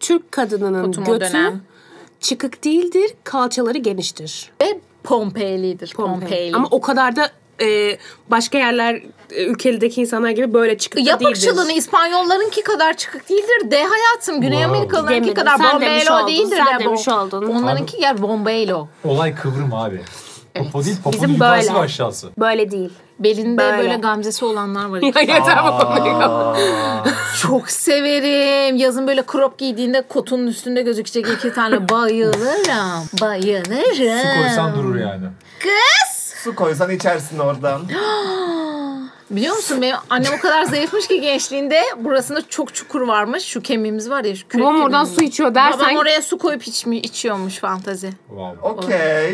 Türk kadınının götü dönem. çıkık değildir, kalçaları geniştir. Ve Pompei'lidir. Pompei'li. Ama o kadar da başka yerler, ülkedeki insanlar gibi böyle çıkık da değildir. Yapık çılını İspanyollarınki kadar çıkık değildir. De hayatım. Güney Amerikalılarınki kadar Bombelo değildir. Sen demiş oldun. Onlarınki yer Bombelo. Olay kıvrım abi. Popo değil, poponun Bizim yukarısı böyle. ve aşağısı. Böyle değil. Belinde böyle gamzesi olanlar var. Yeter bu konuyu. Çok severim. Yazın böyle crop giydiğinde kotunun üstünde gözükecek 2 tane bayılırım. Bayılırım. Su koysan durur yani. Kız! Su koysan içersin oradan. Biliyor musun benim annem o kadar zayıfmış ki gençliğinde burasında çok çukur varmış. Şu kemiğimiz var ya. Şu kürek Babam oradan kemiğimiz. su içiyor dersen. Babam oraya su koyup içiyormuş fantazi. Wow. Okey.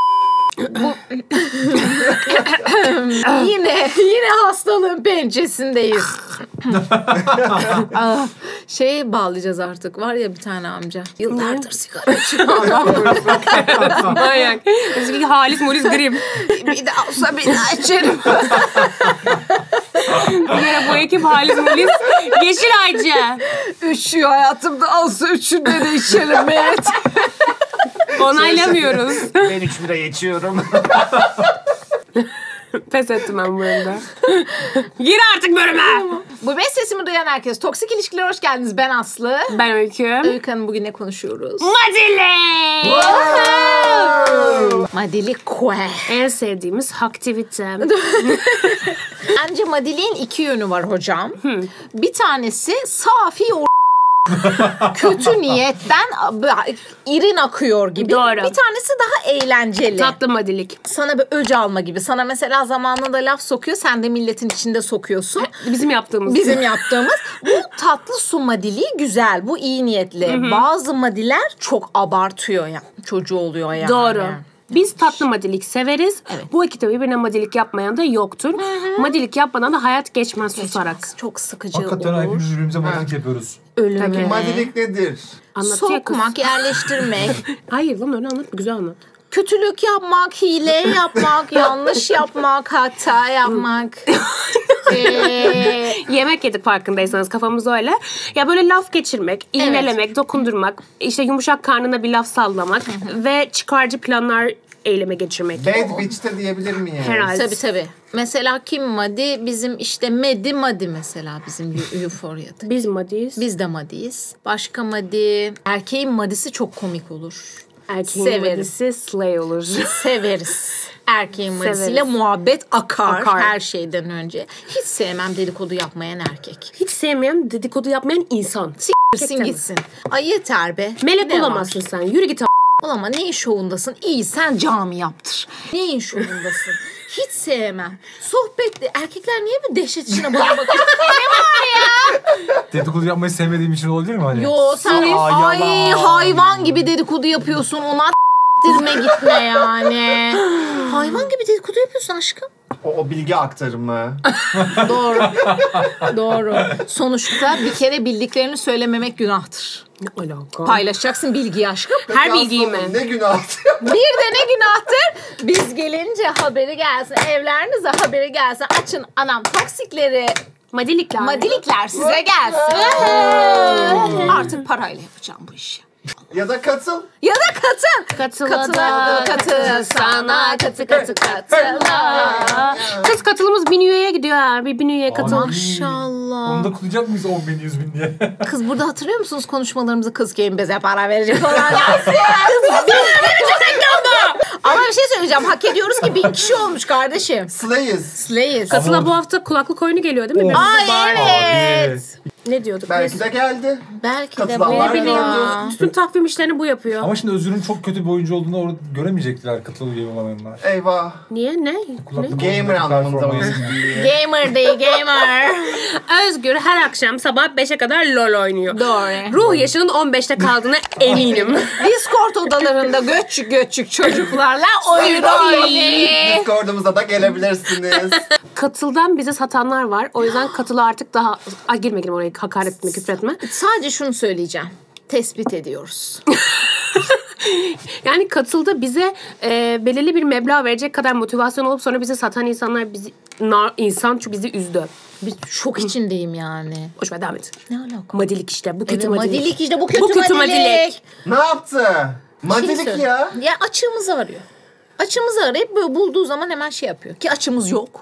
Yine hastalığın pençesindeyiz. Bağlayacağız artık. Var ya bir tane amca. Yıllardır sigara içiyor. Manyak. Bizimki halis mulis grim. Bir daha olsa bir daha içerim. Bu ekip halis mulis yeşil aycı. Üşüyor hayatımda alsa üçünde de içerim Mehmet. Onaylamıyoruz. Ben 3 bira içiyorum. Pes ettim ben burada. Gir artık bölüme. Bu beş sesimi duyan herkes. Toksik ilişkilere hoş geldiniz. Ben Aslı. Ben Öykü. Öykü Hanım bugün ne konuşuyoruz? Madili. Madili kue. En sevdiğimiz aktivite. Bence Madili'nin 2 yönü var hocam. Bir tanesi safi kötü niyetten irin akıyor gibi. Doğru. Bir tanesi daha eğlenceli. Tatlı madilik. Sana bir öc alma gibi. Sana mesela zamanında laf sokuyor. Sen de milletin içinde sokuyorsun. Bizim yaptığımız. Bizim yaptığımız. Bu tatlı su madiliği güzel. Bu iyi niyetli. Bazı madiler çok abartıyor ya. Çocuğu oluyor yani. Doğru. Biz tatlı madilik severiz. Evet. Bu ekipte birbirine madilik yapmayan da yoktur. Madilik yapmadan da hayat geçmez susarak. Çok sıkıcı Hakikaten olur. hepimiz birbirimize madilik yapıyoruz. Ölüme. Madilik nedir? Anlatıyor kız. Sokmak, yerleştirmek. Hayır lan öyle anlatma. Güzel anlat. Kötülük yapmak, hile yapmak, yanlış yapmak, hata yapmak. Yemek yedik farkındaysanız, kafamız öyle. Ya böyle laf geçirmek, iğnelemek, dokundurmak, işte yumuşak karnına bir laf sallamak ve çıkarcı planlar eyleme geçirmek. Bad bitch'te diyebilir miyim? Herhalde. Tabii. Mesela kim Madi? Bizim işte Madi mesela bizim Euphoria'da. Biz madiyiz. Biz de Madi'yiz. Başka Madi. Erkeğin Madisi çok komik olur. Erkeğin Severiz. madisi slay olur. Severiz. Erkeğin Madisiyle muhabbet akar her şeyden önce. Hiç sevmem dedikodu yapmayan erkek. Hiç sevmeyen, dedikodu yapmayan insan. Gitsin gitsin. Ay yeter be. Melek Ne olamazsın var? sen. Yürü git. Ama neyin şovundasın? İyi sen cami yaptır. Neyin şovundasın? Hiç sevmem. Sohbetli. Erkekler niye bir dehşet içine bana bakıyor? Dedikodu yapmayı sevmediğim için olabilir mi hani? Yo sen ay hayvan gibi dedikodu yapıyorsun. Ona dirme gitme yani. Hayvan gibi dedikodu yapıyorsun aşkım. O bilgi aktarımı. Doğru. Sonuçta bir kere bildiklerini söylememek günahtır. Ne alaka? Paylaşacaksın bilgiyi aşkım. Her bilgiyi mi? Ne günah. Bir de ne günahtır? Biz gelince haberi gelsin. Evlerinize haberi gelsin. Açın anam toksikleri. Madilikler size gelsin. Artık parayla yapacağım bu işi. Ya da katıl. Ya da katıl. Katıl sana katıl. Kız katılımız 1000 üyeye gidiyor ha. Bir 1000 üyeye katıl. Maşallah. Onu da kutlayacak mıyız 10 bin 100 bin diye? Kız burada hatırlıyor musunuz konuşmalarımızı? Kız kim bize para verecek falan. Ama bir şey söyleyeceğim. Hak ediyoruz ki 1000 kişi olmuş kardeşim. Slayiz. Katıla bu hafta kulaklık oyunu geliyor değil mi? Ay evet. Ne diyorduk Belki biz? de geldi. Belki de Katılanlar böyle var. Bütün takvim işlerini bu yapıyor. Ama şimdi Özür'ün çok kötü bir oyuncu olduğunu orada göremeyecekler katılı üye olanlar. Eyvah. Niye? Ne? Kulaklık Gamer anlamında oyun. Gamer değil gamer. Özgür her akşam sabah 5'e kadar LOL oynuyor. Doğru. Ruh yaşının 15'te kaldığına eminim. Discord odalarında göçük çocuklarla oyun oynuyor. Discord'umuza da gelebilirsiniz. Katıldan bize satanlar var. O yüzden katılı artık daha... Ay girme oraya, hakaret etme, küfür etme. Sadece şunu söyleyeceğim. Tespit ediyoruz. Yani Katıl'da bize belirli bir meblağ verecek kadar motivasyon olup sonra bize satan insanlar çünkü bizi üzdü. Bir şok içindeyim yani. Boş ver, devam et. Ne alaka? Madilik işte. Bu kötü Evet, madilik. madilik işte, bu kötü, Bu kötü madilik. madilik. Ne yaptı? Madilik söyle. ya. Ya açığımızı arıyor. Açığımızı arayıp böyle bulduğu zaman hemen şey yapıyor. Ki açımız yok.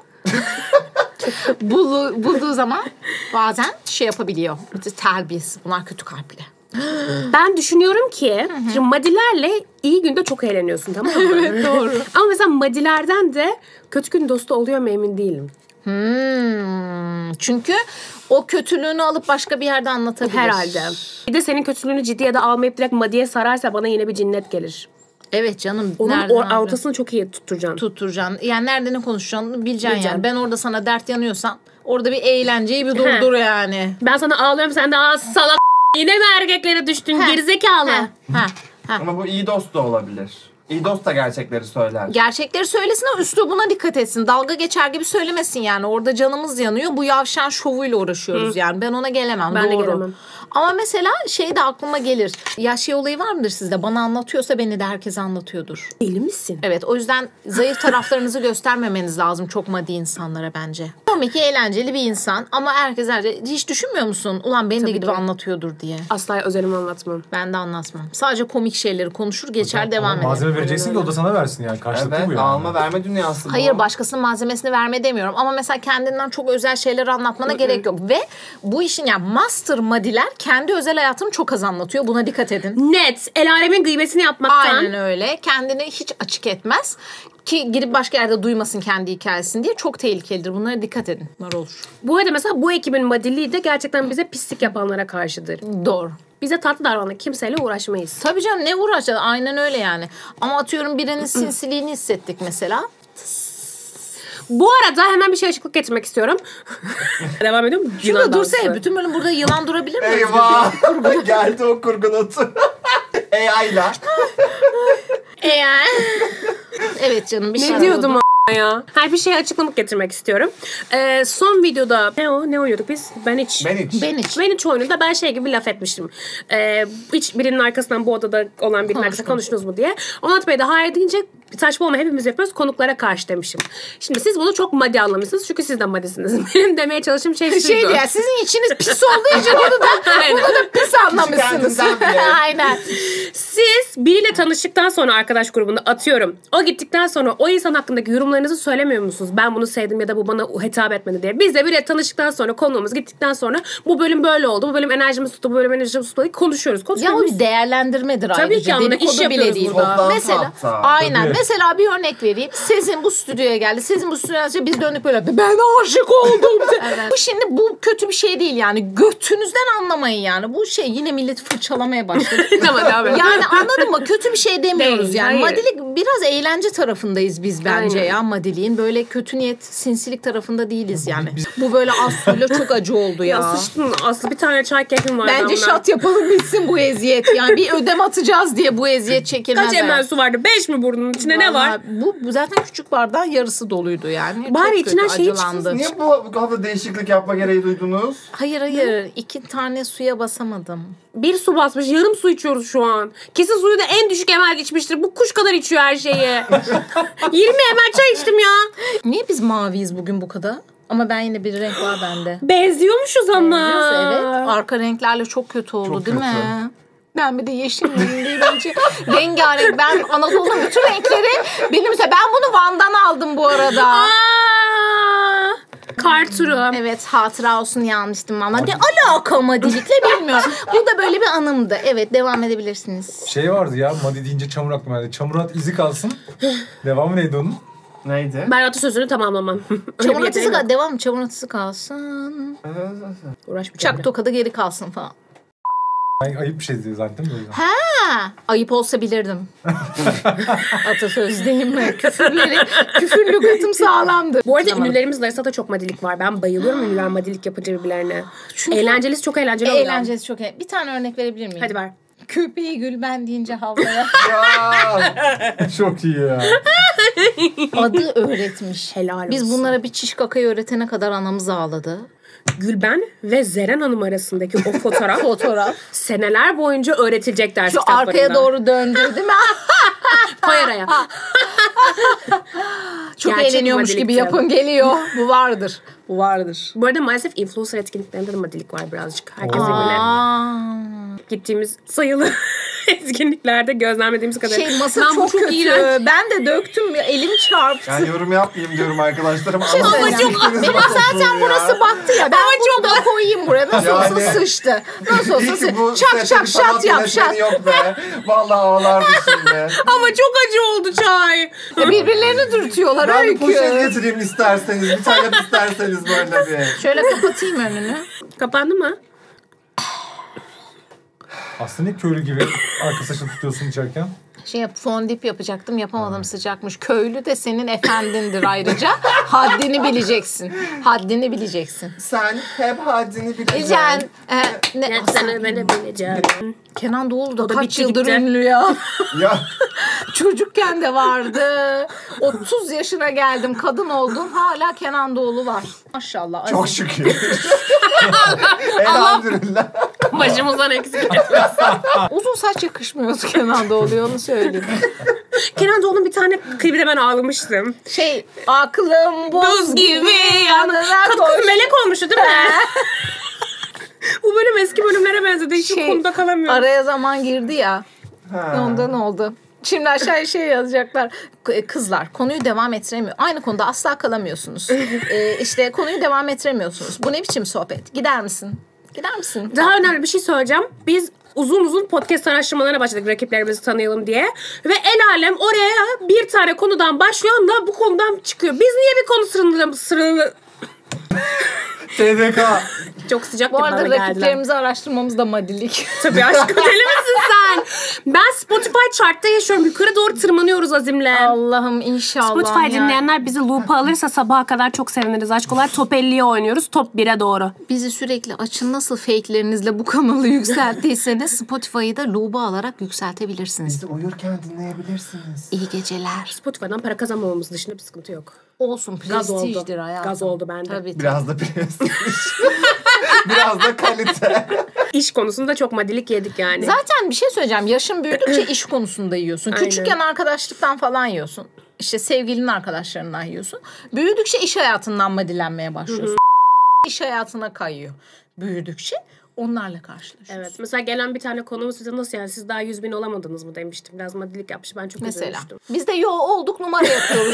Bulduğu zaman bazen şey yapabiliyor. Terbiyesiz. Bunlar kötü kalpli. Ben düşünüyorum ki şimdi madilerle iyi günde çok eğleniyorsun, tamam mı? Evet, doğru. Ama mesela madilerden de kötü gün dostu oluyor mu emin değilim. Çünkü o kötülüğünü alıp başka bir yerde anlatabilir. Herhalde. Bir de senin kötülüğünü ciddiye de almayıp direkt madiye sararsa bana yine bir cinnet gelir. Evet canım. Onun ortasını çok iyi tutturacaksın. Tutturacaksın. Yani nerede ne konuşacağını bileceksin yani. Ben orada sana dert yanıyorsam orada bir eğlenceyi bir durdur yani. Ben sana ağlıyorum, sen de salak yine mi erkeklere düştün gerizekalı. Ama bu iyi dost da olabilir. İyi dost da gerçekleri söyler. Gerçekleri söylesin ama üslubuna dikkat etsin. Dalga geçer gibi söylemesin yani. Orada canımız yanıyor. Bu yavşan şovuyla uğraşıyoruz yani. Ben ona gelemem. Ben doğru. de gelemem. Ama mesela şey de aklıma gelir. Ya şey olayı var mıdır sizde? Bana anlatıyorsa beni de herkese anlatıyordur. Deli misin? Evet, o yüzden zayıf taraflarınızı göstermemeniz lazım çok maddi insanlara bence. Komik, eğlenceli bir insan ama herkese hiç düşünmüyor musun? Ulan beni de gidip anlatıyordur diye. Asla özelimi anlatmam. Ben de anlatmam. Sadece komik şeyleri konuşur, geçer, devam eder. Malzeme vereceksin ki o da sana versin yani. Karşılıklı bu Evet, yani. alma verme dünyası bu. Hayır, başkasının malzemesini verme demiyorum. Ama mesela kendinden çok özel şeyleri anlatmana gerek yok. Ve bu işin yani master madiler kendi özel hayatını çok az anlatıyor. Buna dikkat edin. Net. El alemin gıybesini yapmaktan. Aynen öyle. Kendini hiç açık etmez. Ki girip başka yerde duymasın kendi hikayesini diye. Çok tehlikelidir. Bunlara dikkat edin. Bunlar olur. Bu arada mesela bu ekibin madiliği de gerçekten bize pislik yapanlara karşıdır. Doğru. Bize tatlı davranın. Kimseyle uğraşmayız. Tabii canım, ne uğraşacağız? Aynen öyle yani. Ama atıyorum birinin sinsiliğini hissettik mesela. Bu arada hemen bir şey açıklık getirmek istiyorum. Devam ediyorum. Şurada dursa ya, bütün bölüm burada yılan durabilir mi? Eyvah. Geldi o kurgu notu. AI'la. Evet canım, bir şey Ne diyordum ya? Her bir şeye açıklamak getirmek istiyorum. Son videoda ne oynuyorduk biz? Ben hiç oyununda ben şey gibi laf etmiştim. Hiç birinin arkasından bu odada olan birinin arkasından konuştunuz mu diye. Onat Bey de hayır deyince saçma olma, hepimiz yapıyoruz, konuklara karşı demişim. Şimdi siz bunu çok maddi anlamışsınız çünkü siz de maddisiniz. Benim demeye çalıştığım şey şuydu. Şey diye, sizin içiniz pis olduğu için bunu da pis anlamışsınız. Aynen. Siz biriyle tanıştıktan sonra arkadaş grubunda atıyorum. O gittikten sonra o insan hakkındaki yorumlarınızı söylemiyor musunuz? Ben bunu sevdim ya da bu bana hitap etmedi diye. Biz de biriyle tanıştıktan sonra, konuğumuz gittikten sonra bu bölüm böyle oldu, bu bölüm enerjimiz tuttu, bu bölüm enerjimiz tuttu diye konuşuyoruz. Ya o bir değerlendirmedir ayrıca. Tabii ki ama iş yapıyoruz burada. Toplam Mesela tahta. aynen. Tabii. Mesela bir örnek vereyim. Sezin bu stüdyoya geldi. Sezin bu stüdyoya geldi. Biz dönüp böyle ben aşık oldum. Evet. Bu şimdi bu kötü bir şey değil yani. Götünüzden anlamayın yani. Bu şey yine milleti fırçalamaya başladı. Tamam, devam et. Yani anladın mı? Kötü bir şey demiyoruz Değil, yani. hayır. Madilik biraz eğlence tarafındayız biz bence Aynen. ya madiliğin. Böyle kötü niyet, sinsilik tarafında değiliz yani. Bu böyle Aslı'yla çok acı oldu ya. Ya sıçtın Aslı, bir tane çay keyfim var. Bence şat yapalım bitsin bu eziyet. Yani bir ödem atacağız diye bu eziyet çekilmez. Kaç ml su vardı? 5 mi burnunun içinde, ne var? Bu zaten küçük bardağın yarısı doluydu yani. Bari Çok içinden kötü, şey acılandı. Niye bu kadar değişiklik yapma gereği duydunuz? Hayır. 2 tane suya basamadım. Bir su basmış, yarım su içiyoruz şu an. Kesin suyu da en düşük ml içmiştir. Bu kuş kadar içiyor her şeyi. 20 ml çay içtim ya. Niye biz maviyiz bugün bu kadar? Ama ben yine bir renk var bende. Benziyormuşuz ama. Evet. Arka renklerle çok kötü oldu Çok değil kötü. mi? Ben bir de yeşil değil bence. Rengarenk. Ben Anadolu'nun bütün renkleri benim. Ben bunu Van'dan aldım bu arada. Kar turu. Evet, hatıra olsun diye almıştım ama ne alaka madilikle bilmiyorum. Bu da böyle bir anımdı. Evet, devam edebilirsiniz. Şey vardı ya, madi deyince çamur aklıma geldi. Çamur at izi kalsın. Devamı neydi onun? Neydi? Ben atasözünü tamamlamam. Çamur atısı kalsın. Devam, çamur atısı kalsın. Uğraşmayacağım. Çak tokadı geri kalsın falan. Ayıp bir şey diye zaten. Ha, ayıp olsa bilirdim. Atasöz değil mi? Küfür lügatım sağlamdı. Bu arada ünlülerimiz arasında da çok madilik var. Ben bayılıyorum ünlüler madilik yapınca birbirlerine. Çünkü Eğlencelisi çok eğlenceli oluyor. eğlencesi çok Bir tane örnek verebilir miyim? Hadi ver. Köpeği Gülben deyince havlaya Ya. Çok iyi ya. adı öğretmiş. Helal Biz olsun. bunlara bir çiş kakayı öğretene kadar anamız ağladı. Gülben ve Zeren Hanım arasındaki o fotoğraf seneler boyunca öğretilecek ders kitaplarında. Şu arkaya doğru döndü değil mi? Koy araya. Çok Gerçek eğleniyormuş gibi madilik yapın geliyor. Bu vardır. Bu vardır. Bu arada maalesef influencer etkinliklerinde de madilik var birazcık. Herkese bile gittiğimiz sayılı etkinliklerde gözlemlediğimiz kadarıyla. Masa Lan çok kötü. iğrenç. Ben de döktüm. Elim çarptı. Yani yorum yapmayayım diyorum arkadaşlarım. Ama benim zaten burası battı ya. Ben bunu da koyayım buraya. Nasıl olsa sıçtı. Nasıl olsa sıçtı. Çak çak şat yap şat. Yok be. Vallahi ağlardı şimdi. Ama çok acı oldu çay. Birbirlerini dürtüyorlar. Ben bir poşet Öykü. getireyim isterseniz. Bir tane isterseniz böyle bir. Şöyle kapatayım önünü. Kapandı mı? Aslında ne köylü gibi arka saçını tutuyorsun içerken. Fondip yapacaktım. Yapamadım, sıcakmış. Köylü de senin efendindir ayrıca. Haddini bileceksin. Haddini bileceksin. Sen hep haddini bileceksin. Sana beni bileceğim. Kenan Doğulu da da kaç bitti yıldır gitti. ünlü ya. Ya Çocukken de vardı. 30 yaşına geldim. Kadın oldum. Hala Kenan Doğulu var. Maşallah. çok aziz. şükür. Elhamdülillah. Başımızdan eksik. Uzun saç yakışmıyordu Kenan Doğulu'ya, onu söyleyeyim. Kenan Doğulu'nun bir tane klibinde ben ağlamıştım. Aklım buz gibi yanına Kız koş. melek olmuştu değil mi? Bu bölüm eski bölümlere benzedi. Hiç konuda kalamıyorum. Araya zaman girdi ya. Ha. Ondan oldu. Şimdi aşağıya yazacaklar. Kızlar konuyu devam ettiremiyor. Aynı konuda asla kalamıyorsunuz. İşte konuyu devam ettiremiyorsunuz. Bu ne biçim sohbet? Gider misin? Gider misin? Daha önemli bir şey söyleyeceğim. Biz uzun podcast araştırmalarına başladık rakiplerimizi tanıyalım diye. Ve el alem oraya bir tane konudan başlıyor da bu konudan çıkıyor. Biz niye bir konu sırrını TDK. çok sıcak Bu bir arada bana geldiler. rakiplerimizi araştırmamız da madilik. Tabii aşkım deli misin sen? Ben Spotify chartta yaşıyorum. Yukarı doğru tırmanıyoruz Azim'le. Allah'ım inşallah. Spotify ya. dinleyenler bizi loop'a alırsa sabaha kadar çok seviniriz. Aşkolar top 50'ye oynuyoruz. Top 1'e doğru. Bizi sürekli açın nasıl fake'lerinizle bu kanalı yükselttiyseniz Spotify'ı da loop'a alarak yükseltebilirsiniz. Bizi uyurken dinleyebilirsiniz. İyi geceler. Spotify'dan para kazanmamamız dışında bir sıkıntı yok. Olsun, Gaz oldu. prestijdir hayatım. Gaz oldu bende. Tabii. Biraz da prestij. Biraz da kalite. İş konusunda çok madilik yedik yani. Zaten bir şey söyleyeceğim. Yaşın büyüdükçe iş konusunda yiyorsun. Aynen. Küçükken arkadaşlıktan falan yiyorsun. İşte sevgilinin arkadaşlarından yiyorsun. Büyüdükçe iş hayatından madilenmeye başlıyorsun. İş hayatına kayıyor. Büyüdükçe onlarla karşılaşıyorsun. Evet. Mesela gelen bir tane konuğumuz bize nasıl yani siz daha 100.000 olamadınız mı demiştim. Biraz madilik yapmış. Ben çok Mesela. üzülmüştüm. Biz de olduk numara yapıyoruz.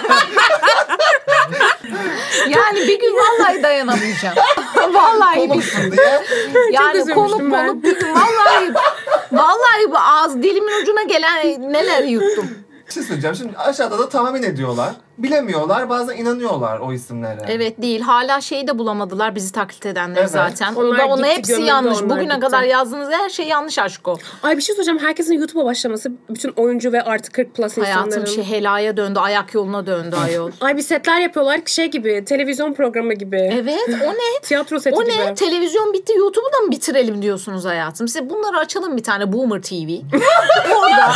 Yani bir gün vallahi dayanamayacağım. Vallahi bir Olsun diye. yani üzülmüştüm konu ben. bir gün vallahi bu ağız dilimin ucuna gelen neler yuttum. Bir şey söyleyeceğim. Şimdi aşağıda da tahmin ediyorlar. Bilemiyorlar. Bazen inanıyorlar o isimlere. Evet değil. Hala şeyi de bulamadılar bizi taklit edenler Evet. zaten. Onlar Ona gitti, hepsi gömüldü, yanlış. onlar Bugüne gitti. kadar yazdığınız her şey yanlış aşk o. Ay bir şey söyleyeceğim. Herkesin YouTube'a başlaması bütün oyuncu ve artı 40 plus insanların. Hayatım helaya döndü, ayak yoluna döndü ayol. Ay bir setler yapıyorlar ki şey gibi. Televizyon programı gibi. Evet, o ne? Tiyatro seti O gibi. ne? Televizyon bitti, YouTube'u da mı bitirelim diyorsunuz hayatım? Size bunları açalım bir tane Boomer TV. Orada.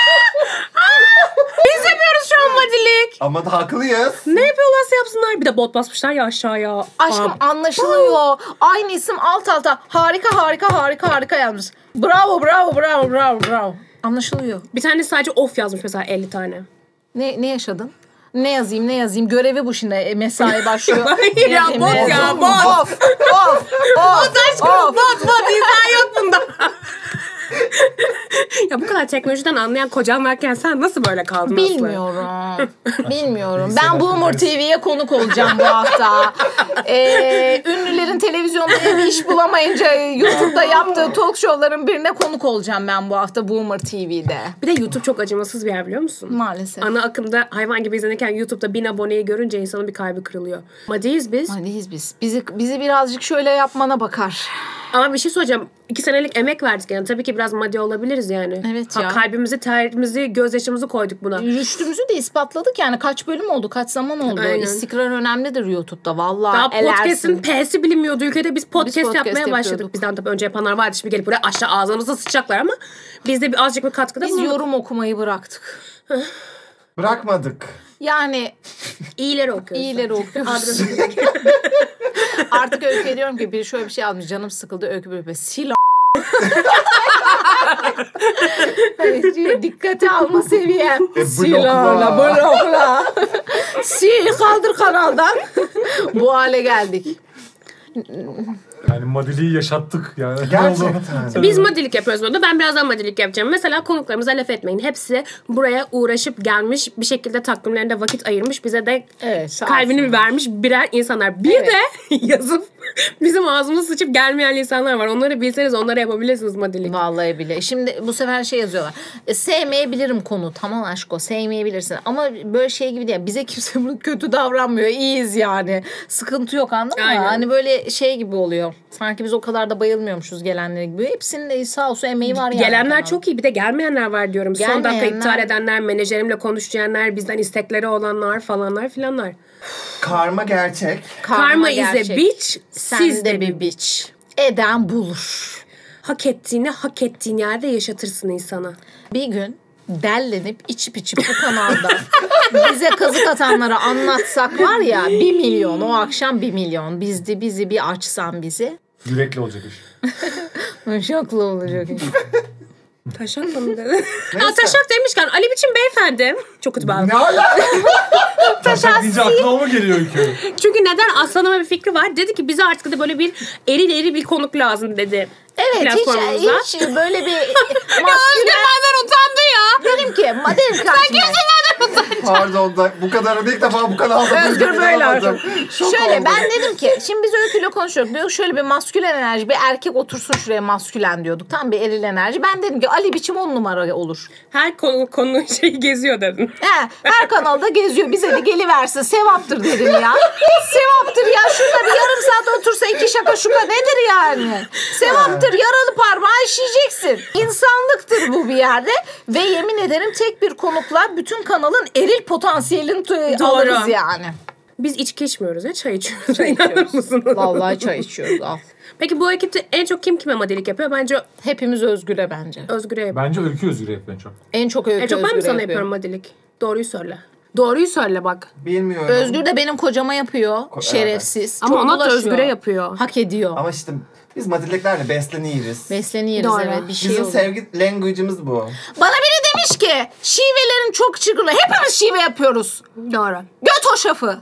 Biz yapıyoruz şu an madilik. Ama da haklıyız. Ne yapıyorlarsa yapsınlar. Bir de bot basmışlar ya aşağıya. Aşkım anlaşılıyor. Aynı isim alt alta. Harika yazmış. Bravo. Anlaşılıyor. Bir tane sadece of yazmış mesela 50 tane. Ne yaşadın? Ne yazayım? Görevi bu şimdi. Mesai başlıyor. Hayır ya, Yazayım, bot ne ya, yazayım? bot. Of. Aşkım bot insan yok bunda. Ya bu kadar teknolojiden anlayan kocan varken sen nasıl böyle kaldın Aslı? Bilmiyorum. Ben Boomer TV'ye konuk olacağım bu hafta. Ünlülerin televizyonda bir iş bulamayınca YouTube'da yaptığı talk show'ların birine konuk olacağım ben bu hafta Boomer TV'de. Bir de YouTube çok acımasız bir yer biliyor musun? Maalesef. Ana akımda hayvan gibi izlenirken YouTube'da 1000 aboneyi görünce insanın bir kalbi kırılıyor. Madiyiz biz. Madiyiz biz. Bizi birazcık şöyle yapmana bakar. Ama bir şey söyleyeceğim. 2 senelik emek verdik yani. Tabii ki biraz maddi olabiliriz yani. Evet ya. Kalbimizi, terimizi, gözyaşımızı koyduk buna. Rüştümüzü de ispatladık yani. Kaç bölüm oldu, kaç zaman oldu. Aynen. İstikrar önemlidir YouTube'da. Vallahi Daha podcast'in elersin. P'si bilinmiyordu ülkede. Biz podcast yapmaya yapıyorduk. başladık. Bizden tabii önce yapanlar vardı. Şimdi gelip buraya aşağı ağzımıza sıçacaklar ama biz de azıcık bir katkıda Biz bulunduk. yorum okumayı bıraktık. Bırakmadık. Yani İyileri okuyorsun. İyileri okuyoruz. Artık Öykü'ye diyorum ki biri şöyle bir şey almış. Canım sıkıldı. Öykü böyle sil hani dikkate alma seviyem. Blokla. Sil kaldır kanaldan. Bu hale geldik. Yani madiliği yaşattık yani. Gerçekten. Biz madilik yapıyoruz burada. Ben birazdan madilik yapacağım. Mesela konuklarımıza laf etmeyin. Hepsi buraya uğraşıp gelmiş. Bir şekilde takvimlerinde vakit ayırmış. Bize de kalbini vermiş birer insanlar. Bir de yazıp bizim ağzımıza sıçıp gelmeyen insanlar var. Onları bilseniz onlara yapabilirsiniz madilik. Vallahi bile. Şimdi bu sefer şey yazıyorlar. Sevmeyebilirim konu. Tamam aşko sevmeyebilirsin. Ama böyle şey gibi değil. Bize kimse bunu kötü davranmıyor. İyiyiz yani. Sıkıntı yok anladın mı? Hani böyle şey gibi oluyor. Sanki biz o kadar da bayılmıyormuşuz gelenleri gibi. Hepsinin de sağ olsun emeği var yani. Gelenler çok iyi. Bir de gelmeyenler var diyorum. Son dakika iptal edenler, menajerimle konuşacaksınlar, bizden istekleri olanlar falanlar filanlar. Karma gerçek. Karma is a bitch. Siz de bir bitch. Eden bulur. Hak ettiğin yerde yaşatırsın insana. Bir gün dellenip içip bu kanalda bize kazık atanlara anlatsak var ya 1 milyon o akşam 1 milyon bizi bir açsan bizi. Yürekli olacak iş. Şoklu olacak iş. Taşak mı dedi? Taşak demişken Ali Biçim beyefendi. Çok kötü bağlı. Ne alaka? Taşak deyince aklıma mı geliyor Öykü? Çünkü neden Aslan'a bir fikri var. Dedi ki bize artık da böyle bir eri bir konuk lazım dedi. Evet hiç böyle bir Özgür benden utandı ya. Dedim ki sen kimsin benden utanacak? Pardon da bu kadar ilk defa bu kanalda Özgür böyle artık. Şöyle ben dedim ki şimdi biz Öykü'yle konuşuyorduk. Diyor şöyle bir maskülen enerji bir erkek otursun şuraya maskülen diyorduk. Tam bir eril enerji. Ben dedim ki Ali Biçim 10 numara olur. Her konu şeyi geziyor dedin. Her kanalda geziyor. Bize de geliversin. Sevaptır dedim ya. Sevaptır ya. Şurada bir yarım saat otursa 2 şaka şuka nedir yani? Sevaptır. Yaralı parmağı işleyeceksin. İnsanlıktır bu bir yerde. Ve yemin ederim tek bir konukla bütün kanalın eril potansiyelini alırız yani. Biz içki içmiyoruz ya çay içiyoruz. İnanır mısınız? Vallahi çay içiyoruz al. Peki bu ekipte en çok kim kime madilik yapıyor? Bence hepimiz Özgür'e bence. Özgür'e yapıyor. Bence Öykü Özgür'e yapıyor en çok. En çok Öykü Özgür'e ben mi sana yapıyorum madilik? Doğruyu söyle. Doğruyu söyle bak. Bilmiyorum. Özgür de benim kocama yapıyor. Şerefsiz. Ama ona da Özgür'e yapıyor. Hak ediyor. Ama işte biz madilliklerle besleniyoruz. Besleniyoruz evet bir şey bizim olur. sevgi language'imiz bu. Bana biri demiş ki şivelerin çok çılgın. Hepimiz şive yapıyoruz. Doğru. Göt hoşafı.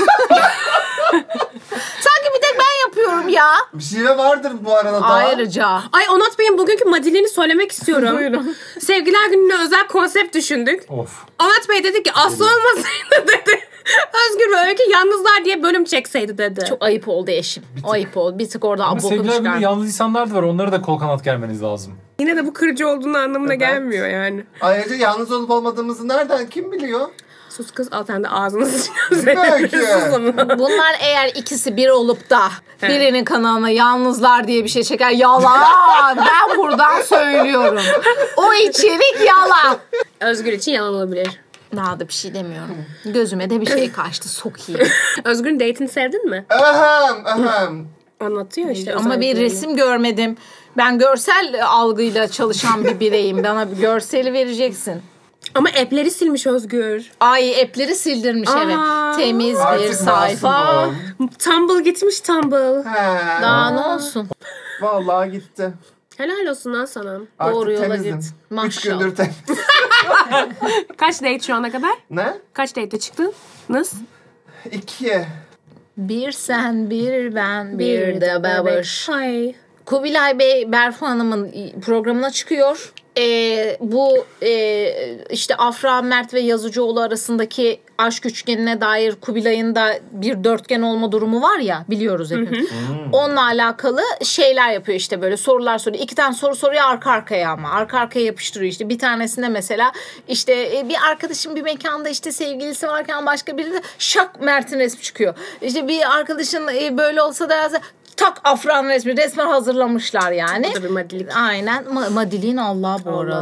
Sanki bir tek ben yapıyorum ya. Bir şive vardır bu arada da. Ayrıca. Ay Onat Bey'in bugünkü madiliğini söylemek istiyorum. Buyurun. Sevgililer Günü'ne özel konsept düşündük. Of. Onat Bey dedi ki Aslı olmasaydı dedi. Özgür ve Öykü yalnızlar diye bölüm çekseydi dedi. Çok ayıp oldu eşim. Ayıp oldu. Bir tık orada Ama bokunu sevgililer günü çıkar. yalnız insanlar da var. Onlara da kol kanat germeniz lazım. Yine de bu kırıcı olduğunu anlamına Evet. gelmiyor yani. Ayrıca yalnız olup olmadığımızı nereden kim biliyor? Sus kız al sen de ağzını Belki. Bunlar eğer ikisi bir olup da birinin kanalına yalnızlar diye bir şey çeker. Yalan. Ben buradan söylüyorum. O içerik yalan. Özgür için yalan olabilir. Daha da bir şey demiyorum. Gözüme de bir şey kaçtı. Sokayım. Özgür'ün date'ini sevdin mi? Ahem. Anlatıyor işte. Ama bir özelliklerini. resim görmedim. Ben görsel algıyla çalışan bir bireyim. Bana bir görseli vereceksin. Ama app'leri silmiş Özgür. Ay app'leri sildirmiş evet. Temiz bir Artık sayfa. masum. Tumble gitmiş Tumble. He. Daha ne olsun. Vallahi gitti. Helal olsun lan sana. Artık Doğru yola temizim. git. 3 Maşallah. gündür temiz. Kaç date şu ana kadar? Ne? Kaç date'e çıktın? Nasıl? 2. Bir sen bir ben bir de babuş. Hay. Kubilay Bey Berfu Hanım'ın programına çıkıyor. Bu işte Afra Mert ve Yazıcıoğlu arasındaki aşk üçgenine dair Kubilay'ın da bir dörtgen olma durumu var ya biliyoruz hepimiz. Onunla alakalı şeyler yapıyor işte böyle sorular soruyor. 2 tane soru soruyor arka arkaya ama. Arka arkaya yapıştırıyor işte. Bir tanesinde mesela işte bir arkadaşım bir mekanda işte sevgilisi varken başka biri de şak Mert'in resmi çıkıyor. İşte bir arkadaşın böyle olsa da tak Afra'nın resmen hazırlamışlar yani. Bu da bir madilik. Aynen. Madiliğin Allah bu arada.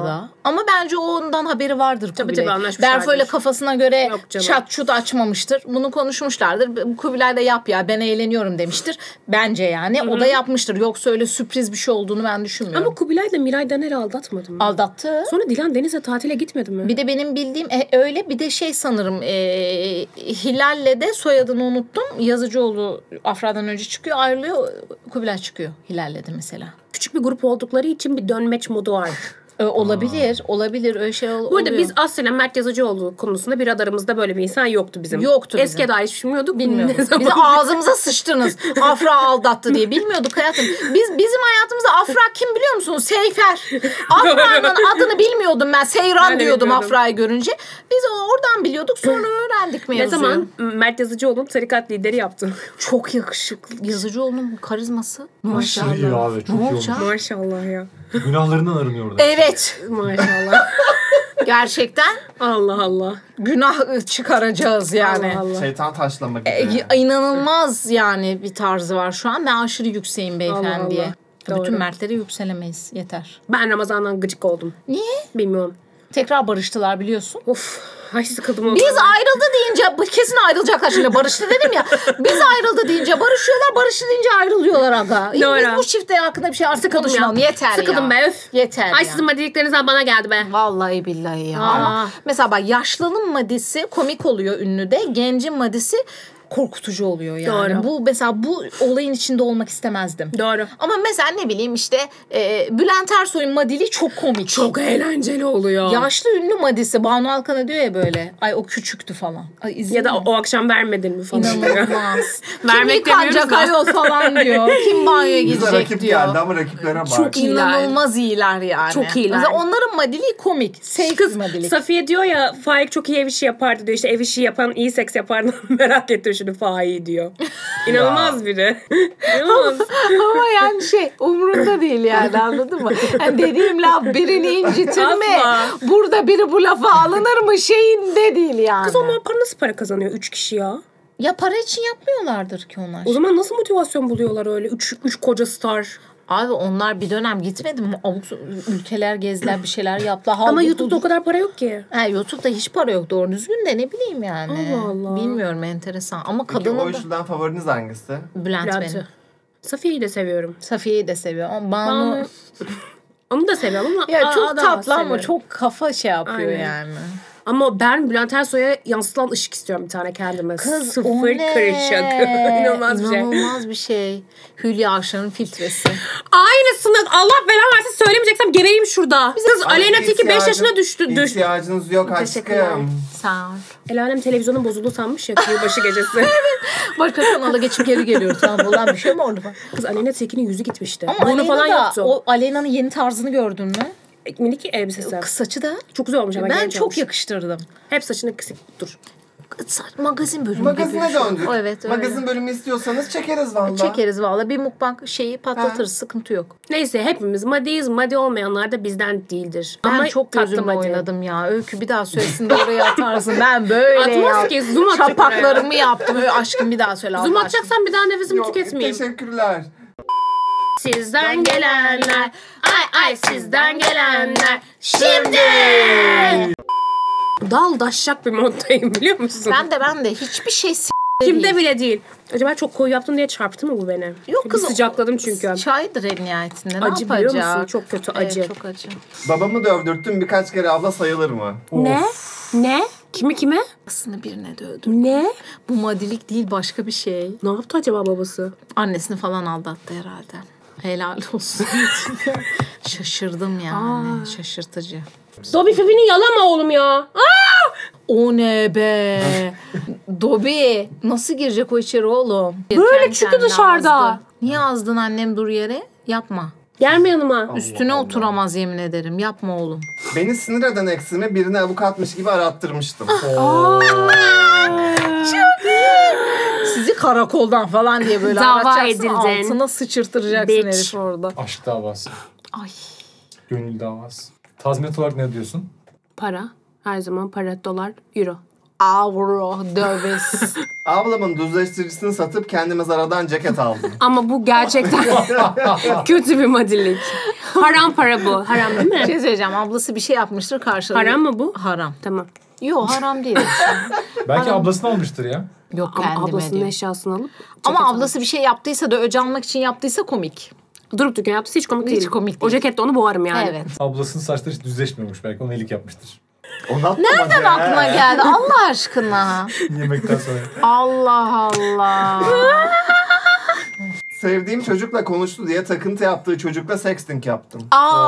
Ama bence o ondan haberi vardır Tabii Kubilay. anlaşmışlardır. Berfo ile kafasına göre çat çut açmamıştır. Bunu konuşmuşlardır. Kubilay da yap ya ben eğleniyorum demiştir. Bence yani. O da yapmıştır. Yoksa öyle sürpriz bir şey olduğunu ben düşünmüyorum. Ama Kubilay da Miray Daner'i aldatmadı mı? Aldattı. Sonra Dilan Deniz'e tatile gitmedi mi? Bir de benim bildiğim öyle bir de sanırım Hilal'le de soyadını unuttum. Yazıcıoğlu Afra'dan önce çıkıyor ayrılıyor. Kubilay çıkıyor Hilal'le de mesela. Küçük bir grup oldukları için bir dönmeç modu var. Olabilir öyle şey oluyor. Burada biz Aslı'yla Mert Yazıcıoğlu konusunda bir radarımızda böyle bir insan yoktu bizim. Yoktu bizim. Eskiye dair hiç bilmiyorduk. Bizi ağzımıza sıçtınız. Afra aldattı diye bilmiyorduk hayatım. Bizim hayatımızda Afra kim biliyor musunuz? Seyfer. Afra'nın adını bilmiyordum ben. Seyran Ben de diyordum bilmiyordum. Afra'yı görünce. Biz oradan biliyorduk sonra öğrendik mevzuyu. Ne zaman Mert Yazıcıoğlu'nun tarikat lideri yaptı. Çok yakışıklı. Yazıcıoğlu'nun karizması. Aşırı iyi abi. Çok iyi olmuş. Maşallah ya. Günahlarından arınıyor orada. Evet. Maşallah. Gerçekten Allah Allah. günah çıkaracağız yani. Allah Allah. Şeytan taşlama gibi. İnanılmaz yani bir tarzı var şu an. Ben aşırı yükseğim beyefendiye. Allah Allah. Bütün Doğru. Mertleri yükselemeyiz. Yeter. Ben Ramazan'dan gıcık oldum. Niye? Bilmiyorum. Tekrar barıştılar biliyorsun. Of. Ay sıkıldım. Biz ayrıldı deyince kesin ayrılacaklar şimdi. Barıştı dedim ya. Biz ayrıldı deyince barışıyorlar. Barıştı deyince ayrılıyorlar aga. Biz Doğru. bu çifte hakkında bir şey artık konuşmayalım. Yeter Sıkıldım ya. be öf. Yeter Ay ya. sizin madiliklerinizden bana geldi be. Vallahi billahi ya. Ama mesela bak yaşlının madisi komik oluyor ünlü de. Gencin madisi korkutucu oluyor yani. Doğru. Bu mesela bu olayın içinde olmak istemezdim. Doğru. Ama mesela ne bileyim işte Bülent Ersoy'un madili çok komik. Çok eğlenceli oluyor. Yaşlı ünlü madisi. Banu Alkan'a diyor ya böyle. Ay o küçüktü falan. Ay, Ya da o akşam vermedin mi falan. İnanılmaz. Vermek Kim yıkanacak demiyoruz da. ayol falan diyor. Kim banyoya Bize gidecek rakip diyor. geldi ama rakiplere bak. Çok iyiler. İnanılmaz iyiler yani. Çok iyiler. Mesela onların madili komik. Safe Kız madilik. Safiye diyor ya Faik çok iyi ev işi yapardı diyor. İşte ev işi yapan iyi seks yapardı. Merak ettim şimdi Faik'i diyor. İnanılmaz biri. İnanılmaz. Ama yani umurunda değil yani anladın mı? Yani dediğim laf birini incitir mi? Asla. Burada biri bu lafa alınır mı şeyinde değil yani. Kız onlar nasıl para kazanıyor 3 kişi ya? Ya para için yapmıyorlardır ki onlar. O zaman nasıl motivasyon buluyorlar öyle? Üç koca star. Abi onlar bir dönem gitmedi mi? Ülkeler gezdiler bir şeyler yaptılar. Ama YouTube'da o kadar para yok ki. YouTube'da hiç para yok doğru düzgün de ne bileyim yani. Allah Allah. Bilmiyorum enteresan. Ama Peki o kadının da üçlüden favoriniz hangisi? Bülent Bülent'i. benim. Safiye'yi de seviyorum. Safiye'yi de seviyorum. Ama Banu... Onu da seviyorum ama Ya çok daha tatlı ama seviyorum. çok kafa yapıyor Aynen. yani. Ama ben Bülent Ersoy'a yansıtılan ışık istiyorum bir tane kendime. Kız Sıfır o ne? kırışık. İnanılmaz bir şey. İnanılmaz bir şey. Hülya Avşar'ın filtresi. Aynısını Allah belanı versin söylemeyeceksem gebereyim şurada. Kız Aleyna Tilki 5 yaşına düştü. İhtiyacınız yok Teşekkürler. aşkım. Sağ ol. El alem televizyonun bozuldu sanmış ya yılbaşı gecesi. Başka kanala geçip geri geliyoruz. Tamam olan bir şey mi oldu falan? Kız Aleyna Tilki'nin yüzü gitmişti. Ama Burnu Aleyna falan da yoktu. o Aleyna'nın yeni tarzını gördün mü? Minik elbisesi. Saçı da. Çok güzel olmuş ama Ben genç çok olmuş. yakıştırdım. Hep saçını kısık dur. Magazin bölümü. Magazine gibi. döndük. Evet öyle. Magazin bölümü istiyorsanız çekeriz valla. Çekeriz valla. Bir mukbang şeyi patlatırız. Sıkıntı yok. Neyse hepimiz madiyiz. Madi olmayanlar da bizden değildir. Ben Ama çok tatlı gözümle madi. oynadım ya. Öykü bir daha söylesin de oraya atarsın. Ben böyle Atmaz ki, zoom atacak Çapaklarımı yaptım. Öyle aşkım bir daha söyle. Zoom Allah atacaksan bir daha nefesimi Yok, tüketmeyeyim. teşekkürler. Sizden gelenler, ay sizden gelenler, şimdi. Dal daşşak bir moddayım biliyor musun? Ben de hiçbir şey Kimde değil. bile değil. Acaba çok koyu yaptım diye çarptı mı bu beni? Yok Bir kız. sıcakladım çünkü. Çaydır en nihayetinde. Acı ne biliyor yapacak? musun? Çok kötü acı. Evet, çok acı. Babamı dövdürttüm birkaç kere abla sayılır mı? Ne? Ne? Kime? Aslında birine dövdüm. Ne? Bu madilik değil başka bir şey. Ne yaptı acaba babası? Annesini falan aldattı herhalde. Helal olsun. Şaşırdım yani. Şaşırtıcı. Dobby Fibi'ni yalama oğlum ya. O ne be? Dobby nasıl girecek o içeri oğlum? Böyle Kendi çıktı kendine dışarıda. azdı. Niye azdın annem dur yere? Yapma. Gelme yanıma. Üstüne oturamaz yemin ederim. Yapma oğlum. Beni sinir eden eksimi birine avukatmış gibi arattırmıştım. Sizi karakoldan falan diye böyle Dava aratacaksın. edildin. Altına sıçırtıracaksın Bitch. herif orada. Aşk davası. Ay. Gönül davası. Tazminat olarak ne diyorsun? Para. Her zaman para, dolar, euro. avro döviz. Ablamın düzleştiricisini satıp kendime zaradan ceket aldım. Ama bu gerçekten kötü bir madilik. Haram para bu. Haram değil mi? Şey söyleyeceğim, ablası bir şey yapmıştır karşılığı. Haram mı bu? Haram. Tamam. Yok haram değil. Belki ablasını almıştır ya. Yok Ama kendime ablasının diyor. eşyasını alıp Ama ablası bir şey yaptıysa da öc almak için yaptıysa komik. durup dururken yaptısı hiç komik Hiç değil. komik O değil. cekette onu boğarım yani. Evet. Ablasının saçları hiç düzleşmiyormuş belki. Ona iyilik yapmıştır. Nereden aklına geldi Allah aşkına? Yemekten sonra. Allah Allah. Sevdiğim çocukla konuştu diye takıntı yaptığı çocukla sexting yaptım.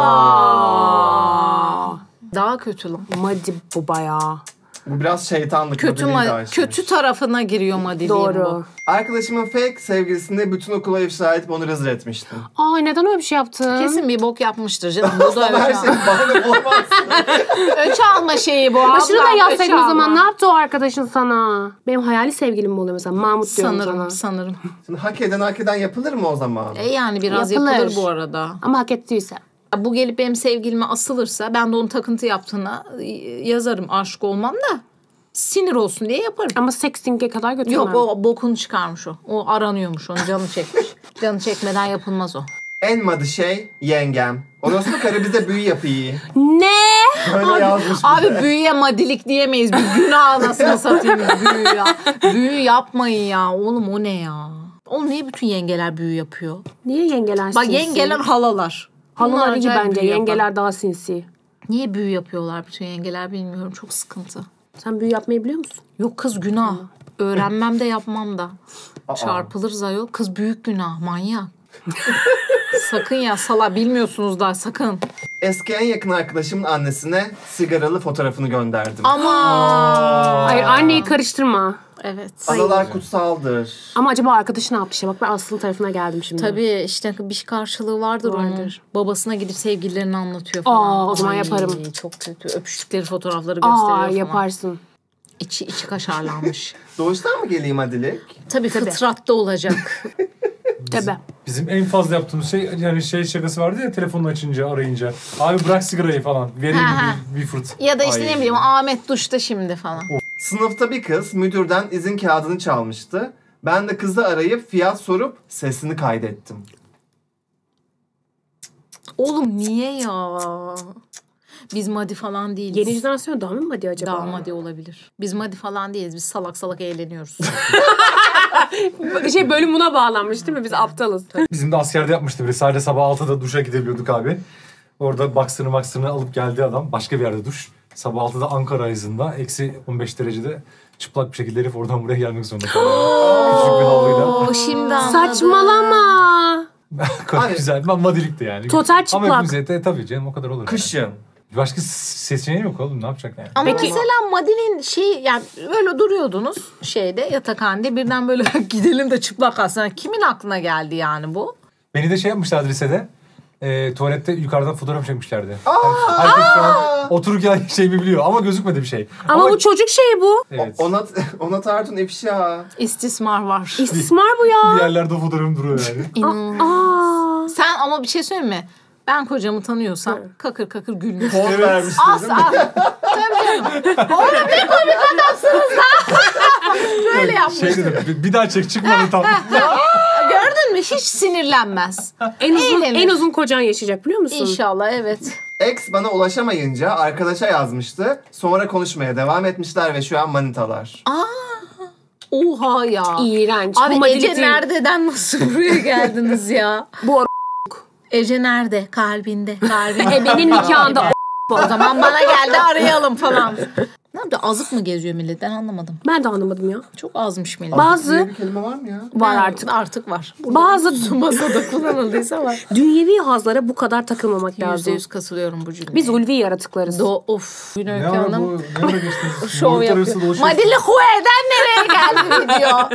Aa. Daha kötü lan. Madi bu bayağı. Bu biraz şeytanlık. Kötü modeli de aşmış. kötü tarafına giriyor madiliğin Doğru. bu. Arkadaşımın fake sevgilisini bütün okula ifşa edip onu rezil etmiştim. Aa neden öyle bir şey yaptın? Kesin bir bok yapmıştır canım. Bu da Her öç, şey bahane bulamazsın. öç alma şeyi bu. Başını da abla, yazsaydın öç o zaman. alma. Ne yaptı o arkadaşın sana? Benim hayali sevgilim mi oluyor mesela? Mahmut diyorum sana. Sanırım. Şimdi hak eden yapılır mı o zaman? Yani biraz Yapılır. yapılır bu arada. Ama hak ettiyse. Bu gelip benim sevgilime asılırsa ben de onun takıntı yaptığına yazarım. Aşık olmam da sinir olsun diye yaparım. Ama sexting'e kadar götürmem. Yok o bokunu çıkarmış o. O aranıyormuş, onun canı çekmiş. Canı çekmeden yapılmaz o. En madı şey yengem. Orospu karı bize büyü yapıyor. Ne? Böyle yazmış. Abi büyüye madilik diyemeyiz. Bir günah anasını satayım büyü ya. Büyü yapmayın ya. Oğlum o ne ya? Oğlum niye bütün yengeler büyü yapıyor? Niye yengeler Bak sinsi? yengeler halalar. Bunlar Halalar iyi acayip bence. büyü yapan. Yengeler daha sinsi. Niye büyü yapıyorlar bütün yengeler bilmiyorum. Çok sıkıntı. Sen büyü yapmayı biliyor musun? Yok kız günah. Öğrenmem de yapmam da. Çarpılırız ayol. Kız büyük günah. Manyak. Sakın ya sala bilmiyorsunuz da sakın. Eski en yakın arkadaşımın annesine sigaralı fotoğrafını gönderdim. Ama. Hayır anneyi karıştırma. Evet. Analar kutsaldır. Ama acaba arkadaşı ne yaptı işte? Bak ben Aslı'nın tarafına geldim şimdi. Tabii işte bir karşılığı vardır onun. Vardır. Babasına gidip sevgililerini anlatıyor falan. O zaman Ay, yaparım. Çok kötü. Öpüştükleri fotoğrafları gösteriyor falan. Yaparsın. İçi kaşarlanmış. Doğuştan mı geleyim Adilik? Tabii fıtratta olacak. Tabii. Bizim en fazla yaptığımız şey yani şey şakası vardı ya telefonunu açınca arayınca. Abi bırak sigarayı falan. Vereyim mi bir fırt. Ya da işte Ay. ne bileyim Ahmet duşta şimdi falan. Sınıfta bir kız müdürden izin kağıdını çalmıştı. Ben de kızı arayıp fiyat sorup sesini kaydettim. Oğlum niye ya? Biz madi falan değiliz. Yeni jenerasyon daha mı Madi acaba? Daha madi olabilir. Biz madi falan değiliz. Biz salak salak eğleniyoruz. Bölüm buna bağlanmış değil mi? Biz aptalız. Bizim de askerde yapmıştı biri. Sadece sabah 6'da duşa gidebiliyorduk abi. Orada baksırını alıp geldi adam. Başka bir yerde duş. Sabah 6'da Ankara ayızında. Eksi 15 derecede çıplak bir şekilde herif oradan buraya gelmek zorunda kaldı. Küçük bir havluyla. O şimdi anladım. Saçmalama. Çok güzel. Ben madilikti yani. Total çıplak. Ama hepimize tabii canım o kadar olur. Yani. Kışın. Başka seçeneği yok oğlum ne yapacak yani? Ama Peki- mesela Madil'in yani öyle duruyordunuz şeyde yatakhanede birden böyle gidelim de çıplak aslında. Kimin aklına geldi yani bu? Beni de şey yapmışlardı lisede. Tuvalette yukarıdan fotoğraf çekmişlerdi. Herkes şu an otururken şeyimi biliyor ama gözükmedi bir şey. Ama bu çocuk şeyi bu. Evet. Ona tartın ifşa. İstismar var. İstismar bu Bir ya. yerlerde o fotoğrafım duruyor yani. İnanılmaz. Sen ama bir şey söyleyeyim mi? Ben kocamı tanıyorsam kakır kakır gülmüş. Poz vermiştir değil mi? Tabii canım. Oğlum ne komik adamsınız da. Böyle yapmış. Şey dedim bir daha çek çıkmadı tam. Gördün mü? Hiç sinirlenmez. Eğlenir. En uzun kocan yaşayacak biliyor musun? İnşallah evet. Ex bana ulaşamayınca arkadaşa yazmıştı. Sonra konuşmaya devam etmişler ve şu an manitalar. Oha ya. İğrenç. Abi Bu madilik Ece değil. nerede'den nasıl buraya geldiniz ya? Bu Ece nerede? Kalbinde. benim nikahında O zaman bana geldi arayalım falan. Ne yaptı? Azık mı geziyor millet? Ben anlamadım. Ben de anlamadım ya. Çok azmış millet. Diye Bazı bir kelime var mı ya? var artık. Artık var. Bazı Masada kullanıldıysa var. dünyevi hazlara bu kadar takılmamak lazım. %100 katılıyorum bu cümleye. Biz ulvi yaratıklarız. Of. Ne Öykü ara Hanım bu? Ne ara geçtiniz? şov Boyutlar arası yapıyor. dolaşıyorsunuz. Madili Hue'den nereye geldi video?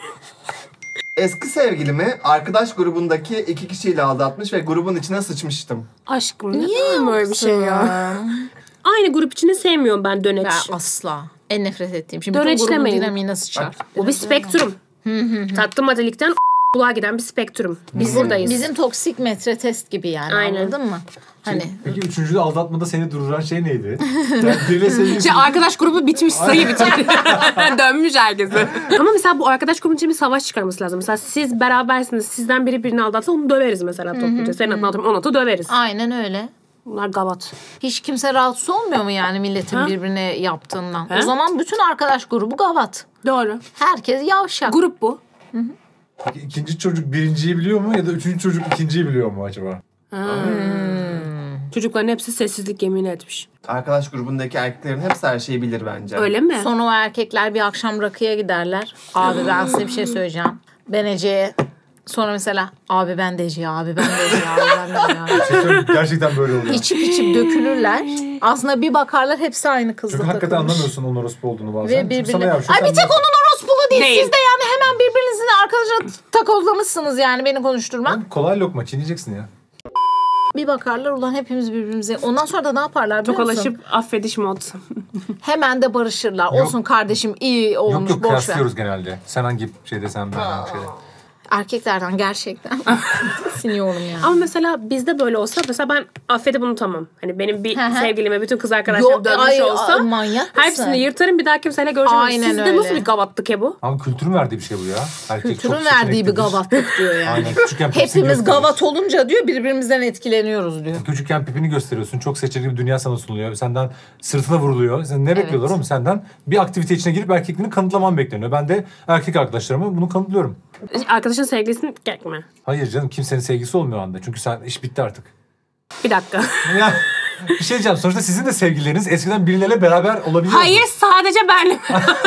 Eski sevgilimi arkadaş grubundaki 2 kişiyle aldatmış ve grubun içine sıçmıştım. Aşkım niye böyle bir şey ya? Aynı grup içinde sevmiyorum ben döneç. Ben asla. En nefret ettiğim. Şimdi bütün Döneçlemeyin. grubun dinamiği nasıl çar? O bir spektrum. Tatlı madilikten kulağa giden bir spektrum. Biz buradayız. Bizim toksik metre test gibi yani. Aynen. Anladın mı? Hani Peki üçüncüde aldatmada seni durduran şey neydi? Yani biriyle sevgilisin. Arkadaş grubu bitmiş, sayı bitmiş. Dönmüş herkese. Ama mesela bu arkadaş grubunun için bir savaş çıkarması lazım. Mesela siz berabersiniz. Sizden biri birini aldatsa onu döveriz mesela topluca. Senin adına atıyorum, onu da döveriz. aynen öyle. Bunlar gavat. Hiç kimse rahatsız olmuyor mu yani milletin birbirine yaptığından? O zaman bütün arkadaş grubu gavat. Doğru. Herkes yavşak. Grup bu. Peki ikinci çocuk birinciyi biliyor mu ya da üçüncü çocuk ikinciyi biliyor mu acaba? Çocukların hepsi sessizlik yemini etmiş. Arkadaş grubundaki erkeklerin hepsi her şeyi bilir bence. Öyle mi? Sonra o erkekler bir akşam rakıya giderler. Abi ben size bir şey söyleyeceğim. Ben Ece'ye. Sonra mesela abi ben de Ece'ye, abi ben de Ece'ye, abi ben de Ece'ye. Gerçekten böyle oluyor. İçip dökülürler. Aslında bir bakarlar hepsi aynı kızla Çünkü hakikaten takılmış. anlamıyorsun onun orospu olduğunu bazen. Ve Çünkü birbirine... sana yavşıyor, Ay bir sen tek de- onun orospulu değil. Değil. Siz de yani hemen birbirinizin arkadaşına takozlamışsınız yani beni konuşturmak. Oğlum, kolay lokma çiğneyeceksin ya. Bir bakarlar ulan hepimiz birbirimize. Ondan sonra da ne yaparlar biliyor musun? Tokalaşıp affediş mod. Hemen de barışırlar. Yok. Olsun kardeşim iyi olmuş Yok boş ver. kıyaslıyoruz genelde. Sen hangi şeyde sen ben hangi şeyde. Erkeklerden gerçekten siniyorum yani. Ama mesela bizde böyle olsa mesela ben affedip unutamam. Hani benim bir Hı hı. sevgilime bütün kız arkadaşlarım Yok, dönmüş ay, olsa manyak mısın? hepsini yırtarım bir daha kimseyle görüşemem. Aynen Sizde öyle. nasıl bir gavatlık ya bu? Ama kültürün verdiği bir şey bu ya. Erkek Kültürün çok verdiği bir seçeneklidir. gavatlık diyor yani. Aynen küçükken pipini Hepimiz gösteriyorsun. gavat olunca diyor birbirimizden etkileniyoruz diyor. Küçükken pipini gösteriyorsun. Çok seçeneğli bir dünya sana sunuluyor. Senden sırtına vuruluyor. Sen ne bekliyorlar oğlum senden? Bir aktivite içine girip erkekliğini kanıtlaman bekleniyor. Ben de erkek arkadaşlarıma bunu kanıtlıyorum. Arkadaşın sevgilisini gerekme. Hayır canım kimsenin sevgisi olmuyor o anda. Çünkü sen iş bitti artık. Bir dakika. Ya bir şey diyeceğim. Sonuçta sizin de sevgilileriniz eskiden birileriyle beraber olabiliyor. Hayır sadece benle.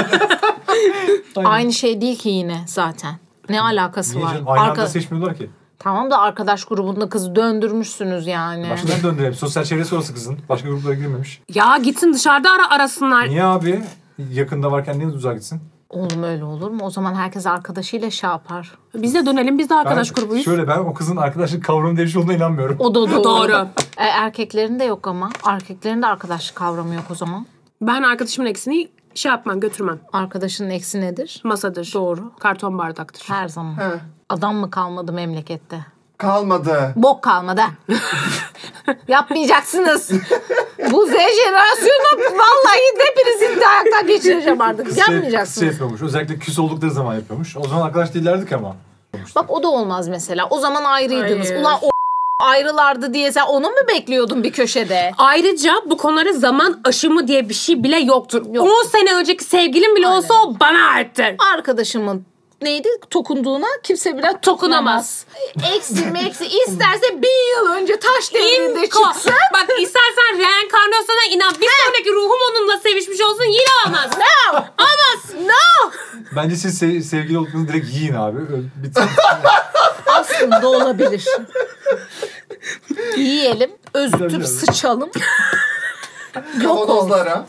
Aynı şey değil ki yine zaten. Ne alakası Niye var? canım? Aynı anda seçmiyorlar ki. Tamam da arkadaş grubunda kızı döndürmüşsünüz yani. Başından döndü hep. Sosyal çevresi orası kızın. Başka gruplara girmemiş. Ya gitsin dışarıda arasınlar. Niye abi? Yakında varken niye uzağa gitsin? Oğlum öyle olur mu? O zaman herkes arkadaşıyla şey yapar. Biz de dönelim biz de arkadaş grubuyuz. Ben o kızın arkadaşlık kavramı değişik olduğuna inanmıyorum. O da doğru. Doğru. Erkeklerin de yok ama. Erkeklerin de arkadaşlık kavramı yok o zaman. Ben arkadaşımın eksini şey yapmam götürmem. Arkadaşının eksi nedir? Masadır. Doğru. Karton bardaktır. Her zaman. He. Adam mı kalmadı memlekette? Kalmadı. Bok kalmadı. Yapmayacaksınız. Bu Z jenerasyonu vallahi hepinizin de ayaktan geçireceğim artık. Yapmayacaksınız. Şey yapıyormuş. Özellikle küs oldukları zaman yapıyormuş. O zaman arkadaş değillerdik ama. Bak o da olmaz mesela. O zaman ayrıydınız. Hayır. Ulan o ayrılardı diye sen onu mu bekliyordun bir köşede? Ayrıca bu konulara zaman aşımı diye bir şey bile yoktur. Yok. 10 sene önceki sevgilim bile olsa o bana aittir. Arkadaşımın neydi? Tokunduğuna kimse bile dokunamaz. Eksi isterse 1000 yıl önce taş devrinde çıksın. Bak istersen reenkarnasyona inan. Bir sonraki ruhum onunla sevişmiş olsun yine olmaz. No! Olmaz. No! Bence siz sevgili olduğunuz direkt yiyin abi. Bitsin. Aslında olabilir. Yiyelim, özütüp Tabii. sıçalım. Yok ol. Kavanozlara.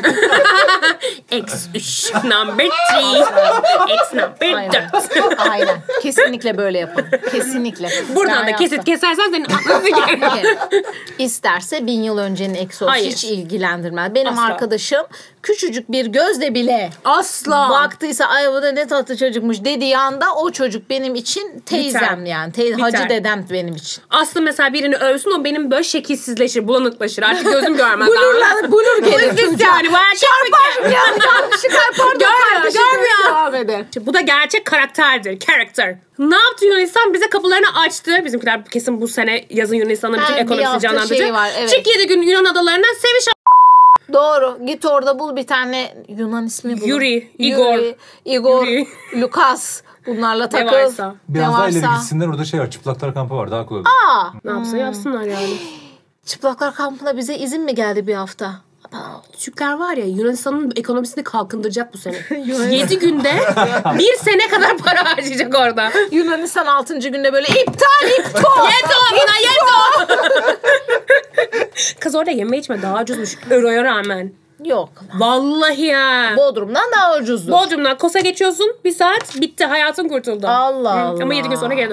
X3 number 3. X number Aynen. 4. Aynen. Kesinlikle böyle yapalım. Kesinlikle. Buradan Ben da kesit yaptım. kesersen senin aklını sikerim. İsterse 1000 yıl öncenin eksi olsun. Hayır. Hiç ilgilendirmez. Benim Asla. arkadaşım küçücük bir gözle bile Asla. baktıysa ay bu da ne tatlı çocukmuş dediği anda o çocuk benim için teyzem Biter. yani. Biter. Hacı dedem benim için. Aslı mesela birini övsün o benim böyle şekilsizleşir, bulanıklaşır. Artık gözüm görmez. Bulur gelir Biz çocuğa. yani bu erkek Çarpar yani yanlışlıkla pardon Görmüyor, kardeşim görmüyor. böyle devam eder. Bu da gerçek karakterdir. Character. Ne yaptı Yunanistan? Bize kapılarını açtı. Bizimkiler kesin bu sene yazın Yunanistan'ın bütün Ha, bir ekonomisini hafta canlandıracak. şey var, evet. Çık 7 gün Yunan adalarına seviş Doğru. Git orada bul bir tane Yunan ismi bul. Yuri, Igor. Igor, Yuri. Lucas. Bunlarla takıl. varsa. Biraz daha ileri gitsinler. Orada şey var. Çıplaklar kampı var. Daha kolay olur. Ne yapsa yapsınlar yani. Çıplaklar kampına bize izin mi geldi bir hafta? Küçükler var ya Yunanistan'ın ekonomisini kalkındıracak bu sene. 7 günde 1 sene kadar para harcayacak orada. Yunanistan 6. günde böyle iptal. Yeto yine yeto. Kız orada yeme içme daha ucuzmuş euroya rağmen. Yok. Vallahi ya. Bodrum'dan daha ucuzdu. Bodrum'dan Kos'a geçiyorsun 1 saat bitti hayatın kurtuldu. Allah Allah. Ama 7 gün sonra geri dönüyorsun.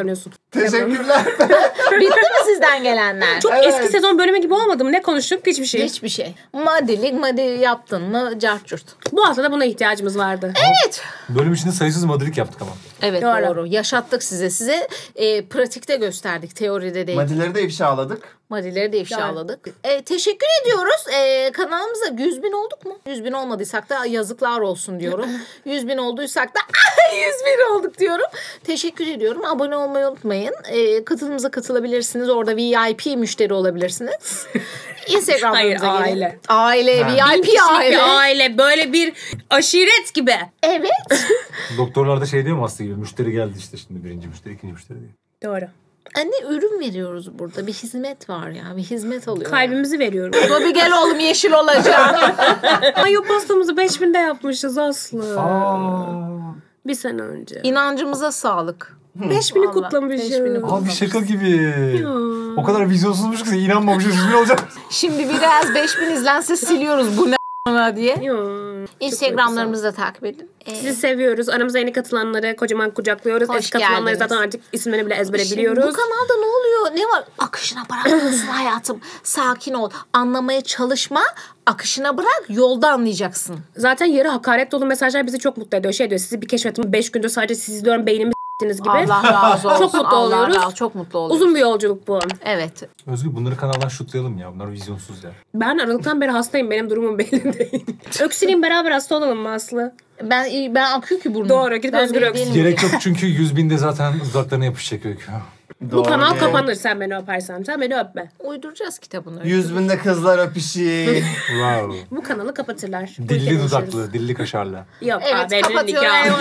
Teşekkürler. Bitti mi sizden gelenler? Çok eski sezon bölümü gibi olmadı mı? Ne konuştuk? Hiçbir şey. Hiçbir şey. Madi yaptın mı carçurt. Bu hafta da buna ihtiyacımız vardı. Evet. Bölüm içinde sayısız madilik yaptık ama. Evet doğru. Yaşattık size. Size pratikte gösterdik. Teoride değil. Madileri de ifşaladık. Madileri de ifşaladık. Teşekkür ediyoruz. Kanalımıza 100.000 olduk mu? 100.000 olmadıysak da yazıklar olsun diyorum. 100.000 olduysak da 100.000 olduk diyorum. Teşekkür ediyorum. Abone olmayı unutmayın. Katılımıza katılabilirsiniz. Orada VIP müşteri olabilirsiniz. Instagram'ımıza Hayır, gelin. aile. Aile, VIP aile. Bir aile. Böyle bir aşiret gibi. Evet. Doktorlarda şey diyor mu Aslı gibi? Müşteri geldi işte şimdi. Birinci müşteri, ikinci müşteri diye. Doğru. Anne ürün veriyoruz burada. Bir hizmet var ya. Bir hizmet alıyoruz. Kalbimizi veriyoruz. Dobi gel oğlum yeşil olacağım. Ay o pastamızı 5000'de yapmışız Aslı. Aa. Bir sene önce. İnancımıza sağlık. 5000'i kutlamışız. 5000'i Abi şaka gibi. O kadar vizyonsuzmuş ki inanmamışız. Şimdi olacak. Şimdi biraz 5000 izlense siliyoruz bu ne diye. Yo, Instagramlarımızı da takip edin. sizi seviyoruz. Aramıza yeni katılanları kocaman kucaklıyoruz. Hoş Eski katılanları geldiniz. zaten artık isimlerini bile ezbere Şimdi biliyoruz. bu kanalda ne oluyor? Ne var? Akışına bırakıyorsun hayatım. Sakin ol. Anlamaya çalışma. Akışına bırak. Yolda anlayacaksın. Zaten yarı hakaret dolu mesajlar bizi çok mutlu ediyor. Şey diyor, sizi bir keşfettim 5 gündür sadece sizi izliyorum, beynimi s**tiniz gibi. Allah razı olsun. Çok mutlu Allah oluyoruz. razı, çok mutlu oluyoruz. Uzun bir yolculuk bu. Evet. Özgür bunları kanaldan şutlayalım ya. Bunlar vizyonsuz ya. Ben Aralık'tan beri hastayım. Benim durumum belli değil. Öksüreyim, beraber hasta olalım mı Aslı? Ben akıyor ki burnum. Doğru, gidip Ben Özgür değil- öksün. değilim. Gerek yok çünkü 100.000'de zaten dudaklarına yapışacak öykü. Bu kanal kapanır sen beni öpersen. Sen beni öpme. Uyduracağız kitabını. 100.000'de kızlar öpüşü. Wow. Bu kanalı kapatırlar. Dilli dudaklı, dilli kaşarlı. Yok Evet, abi, benim kapatıyor. nikahım.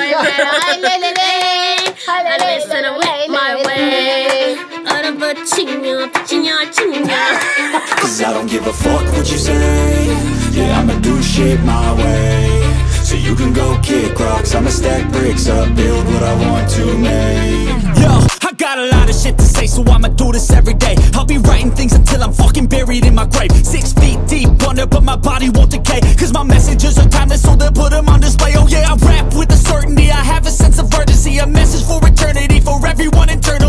I listen with my way. Araba çinya, çinya, çinya. 'Cause I don't give a fuck what you say. Yeah, I'ma do shit my way. So you can go kick rocks, I'ma stack bricks up, build what I want to make. Yo, I got a lot of shit to say, so I'ma do this every day. I'll be writing things until I'm fucking buried in my grave. 6 feet deep under, but my body won't decay. 'Cause my messages are timeless, so they'll put them on display. Oh yeah, I rap with a certainty, I have a sense of urgency. A message for eternity, for everyone internal.